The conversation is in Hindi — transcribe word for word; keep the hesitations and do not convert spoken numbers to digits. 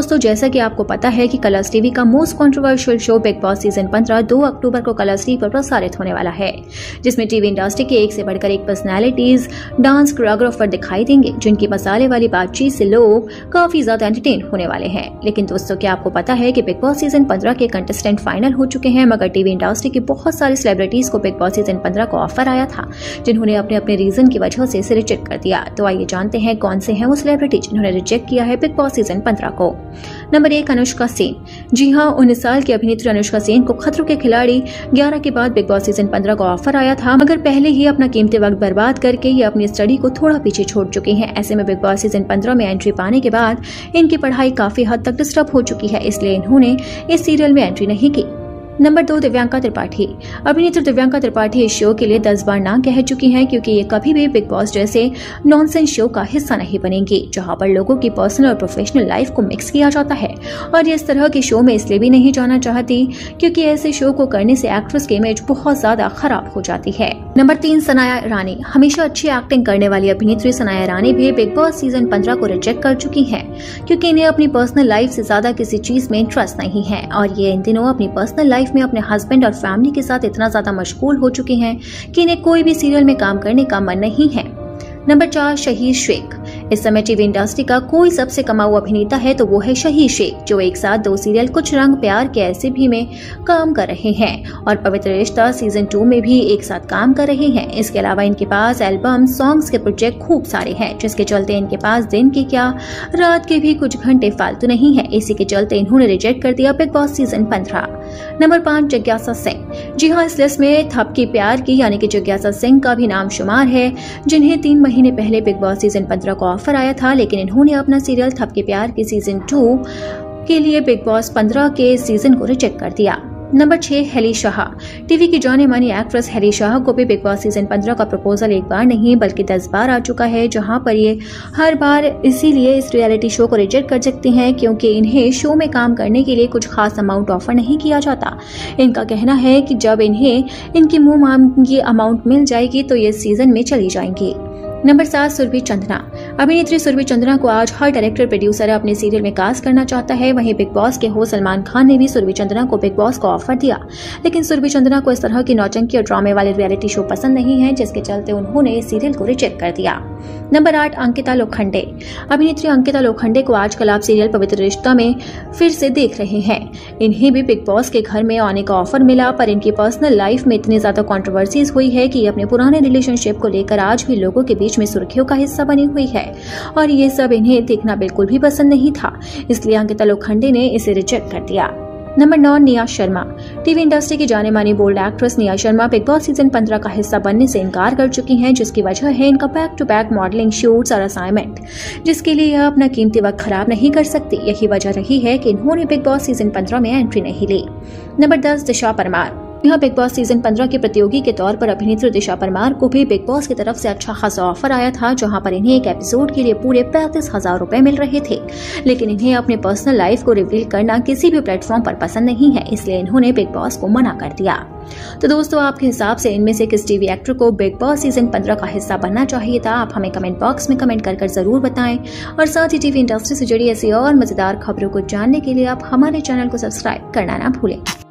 दोस्तों, जैसा कि आपको पता है कि कलर्स टीवी का most controversial show Bigg Boss season पंद्रह दो अक्टूबर को कलर्स टीवी पर प्रसारित होने वाला है, जिसमें टीवी इंडस्ट्री के एक से बढ़कर एक पर्सनालिटीज, डांस कोरियोग्राफर दिखाई देंगे, जिनकी मसाले वाली बातचीत से लोग काफी ज्यादा एंटरटेन होने वाले हैं। लेकिन दोस्तों, क्या आपको पता है कि बिग बॉस सीजन पंद्रह के कंटेस्टेंट फाइनल हो चुके हैं, मगर टीवी इंडस्ट्री की बहुत सारी सेलिब्रिटीज को बिग बॉस सीजन पंद्रह को ऑफर आया था, जिन्होंने अपने अपने रीजन की वजह से इसे रिजेक्ट कर दिया। तो आइए जानते हैं कौन से हैं वो सेलिब्रिटी जिन्होंने रिजेक्ट किया है बिग बॉस सीजन पंद्रह को। नंबर एक, अनुष्का सेन। जी हाँ, उन्नीस साल की अभिनेत्री अनुष्का सेन को खतरों के खिलाड़ी ग्यारह के बाद बिग बॉस सीजन पंद्रह को ऑफर आया था, मगर पहले ही अपना कीमती वक्त बर्बाद करके ये अपनी स्टडी को थोड़ा पीछे छोड़ चुकी हैं। ऐसे में बिग बॉस सीजन पंद्रह में एंट्री पाने के बाद इनकी पढ़ाई काफी हद तक डिस्टर्ब हो चुकी है, इसलिए इन्होंने इस सीरियल में एंट्री नहीं की। नंबर दो, दिव्यांका त्रिपाठी। अभिनेत्री दिव्यांका त्रिपाठी इस शो के लिए दस बार ना कह चुकी हैं, क्योंकि ये कभी भी बिग बॉस जैसे नॉनसेंस शो का हिस्सा नहीं बनेंगी, जहां पर लोगों की पर्सनल और प्रोफेशनल लाइफ को मिक्स किया जाता है। और ये इस तरह के शो में इसलिए भी नहीं जाना चाहती क्योंकि ऐसे शो को करने से एक्ट्रेस की इमेज बहुत ज्यादा खराब हो जाती है। नंबर तीन, सनाया ईरानी। हमेशा अच्छी एक्टिंग करने वाली अभिनेत्री सनाया ईरानी भी बिग बॉस सीजन पंद्रह को रिजेक्ट कर चुकी है, क्योंकि इन्हें अपनी पर्सनल लाइफ से ज्यादा किसी चीज में इंटरेस्ट नहीं है, और ये इन दिनों अपनी पर्सनल लाइफ में अपने हस्बैंड और फैमिली के साथ इतना ज्यादा मशगूल हो चुकी हैं कि इन्हें कोई भी सीरियल में काम करने का मन नहीं है। नंबर चार, शहीद शेख। इस समय टीवी इंडस्ट्री का कोई सबसे कमाऊ अभिनेता है तो वो है शहीद शेख, जो एक साथ दो सीरियल कुछ रंग प्यार के ऐसे भी में काम कर रहे हैं और पवित्र रिश्ता सीजन टू में भी एक साथ काम कर रहे हैं। इसके अलावा इनके पास एल्बम, सॉन्ग्स के प्रोजेक्ट खूब सारे हैं, जिसके चलते इनके पास दिन के क्या रात के भी कुछ घंटे फालतू नहीं है। इसी के चलते इन्होंने रिजेक्ट कर दिया बिग बॉस सीजन पंद्रह। नंबर पाँच, जिज्ञासा सिंह। जी हाँ, इस लिस्ट में थपकी प्यार की यानी कि जिज्ञासा सिंह का भी नाम शुमार है, जिन्हें तीन महीने पहले बिग बॉस सीजन पंद्रह को ऑफर आया था, लेकिन इन्होंने अपना सीरियल थपके प्यार के सीजन टू के लिए बिग बॉस पंद्रह के सीजन को रिजेक्ट कर दिया। नंबर छह, हेली शाह। टीवी की जाने मानी एक्ट्रेस हेली शाह को भी बिग बॉस सीजन पंद्रह का प्रपोजल एक बार नहीं बल्कि दस बार आ चुका है, जहां पर ये हर बार इसीलिए इस रियलिटी शो को रिजेक्ट कर सकती हैं क्योंकि इन्हें शो में काम करने के लिए कुछ खास अमाउंट ऑफर नहीं किया जाता। इनका कहना है कि जब इन्हें इनकी मुंह मांगी अमाउंट मिल जाएगी तो ये सीजन में चली जाएंगी। नंबर सात, सुरभि चंद्रा। अभिनेत्री सुरभि चंद्रा को आज हर डायरेक्टर प्रोड्यूसर अपने सीरियल में कास्ट करना चाहता है। वहीं बिग बॉस के होस्ट सलमान खान ने भी सुरभि चंद्रा को बिग बॉस को ऑफर दिया, लेकिन सुरभि चंद्रा को इस तरह की नौटंकी और ड्रामे वाले रियलिटी शो पसंद नहीं है, जिसके चलते उन्होंने इस सीरियल को रिजेक्ट कर दिया। नंबर आठ, अंकिता लोखंडे। अभिनेत्री अंकिता लोखंडे को आजकल आप सीरियल पवित्र रिश्ता में फिर से देख रहे हैं। इन्हें भी बिग बॉस के घर में आने का ऑफर मिला, पर इनकी पर्सनल लाइफ में इतनी ज्यादा कंट्रोवर्सीज हुई है कि अपने पुराने रिलेशनशिप को लेकर आज भी लोगों के बीच में सुर्खियों का हिस्सा बनी हुई है, और ये सब इन्हें देखना बिल्कुल भी पसंद नहीं था, इसलिए अंकिता लोखंडे ने इसे रिजेक्ट कर दिया। नंबर नौ, निया शर्मा। टीवी इंडस्ट्री की जाने मानी bold actress Nia Sharma big Boss season पंद्रह का हिस्सा बनने से इनकार कर चुकी हैं, जिसकी वजह है इनका back to back modelling shoots और असाइनमेंट, जिसके लिए यह अपना कीमती वक्त खराब नहीं कर सकती। यही वजह रही है कि इन्होंने बिग बॉस सीजन पंद्रह में एंट्री नहीं ली। नंबर दस, दिशा परमार। यहाँ बिग बॉस सीजन पंद्रह के प्रतियोगी के तौर पर अभिनेत्री दिशा परमार को भी बिग बॉस की तरफ से अच्छा खासा ऑफर आया था, जहां पर इन्हें एक एपिसोड के लिए पूरे पैंतीस हजार रूपए मिल रहे थे, लेकिन इन्हें अपने पर्सनल लाइफ को रिवील करना किसी भी प्लेटफॉर्म पर पसंद नहीं है, इसलिए इन्होंने बिग बॉस को मना कर दिया। तो दोस्तों, आपके हिसाब से इनमें से किस टीवी एक्टर को बिग बॉस सीजन पंद्रह का हिस्सा बनना चाहिए था? आप हमें कमेंट बॉक्स में कमेंट कर कर जरूर बताएं, और साथ ही टीवी इंडस्ट्री से जुड़ी ऐसी और मजेदार खबरों को जानने के लिए आप हमारे चैनल को सब्सक्राइब करना ना भूलें।